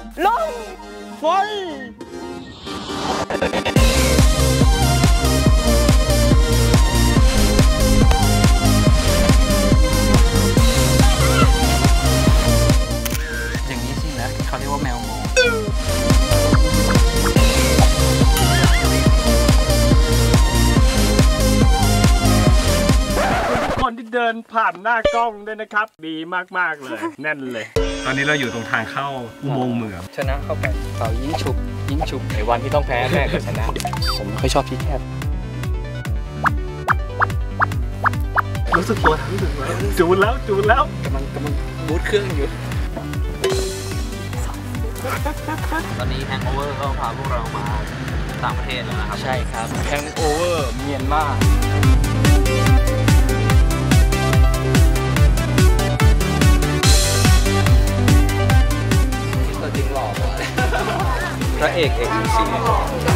ลงไฟอย่างนี้สินะเขาเรียกว่าแมวมองคนที่เดินผ่านหน้ากล้องด้วยนะครับดีมากๆเลยแน่นเลยตอนนี้เราอยู่ตรงทางเข้าอุโมงค์เหมืองชนะเข้าไปเป่ายิงฉุบในวันที่ต้องแพ้แม่ก็ชนะผมไม่ค่อยชอบที่แคบรู้สึกตัวทั้งจูนแล้วกำลังบูทเครื่องอยู่ตอนนี้แฮงโอเวอร์ก็พาพวกเรามาต่างประเทศแล้วนะครับใช่ครับแฮงโอเวอร์เมียนมาตัวจริงหล่อพระเอกเอกซี